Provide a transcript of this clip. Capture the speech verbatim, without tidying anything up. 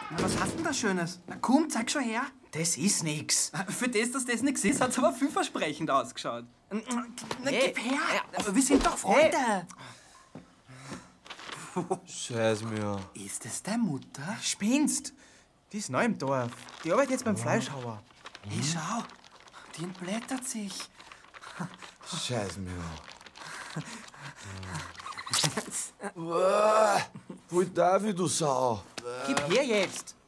Na, was hast denn da Schönes? Na komm, zeig schon her. Das ist nix. Für das, dass das nichts ist, hat's aber vielversprechend ausgeschaut. Na, Hey. gib her. Aber wir sind doch Freunde. Scheiß mir. Ist das deine Mutter? Spinnst? Die ist neu im Dorf. Die arbeitet jetzt beim Fleischhauer. Hey, schau. Die entblättert sich. Scheiß mir. Wo darf ich, du Sau? Gib her jetzt.